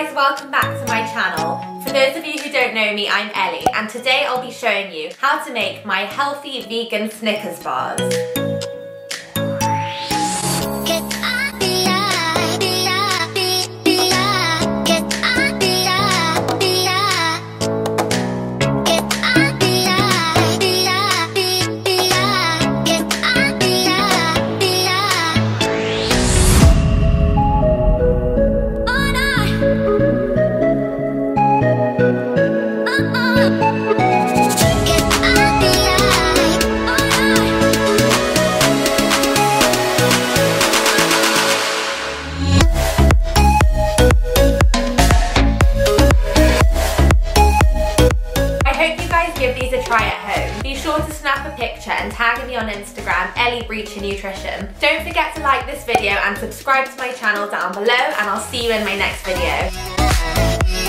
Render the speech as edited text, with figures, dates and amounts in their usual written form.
guys, welcome back to my channel. For those of you who don't know me, I'm Ellie, and today I'll be showing you how to make my healthy vegan Snickers bars. Give these a try at home. Be sure to snap a picture and tag me on Instagram, Eli Brecher Nutrition. Don't forget to like this video and subscribe to my channel down below, and I'll see you in my next video.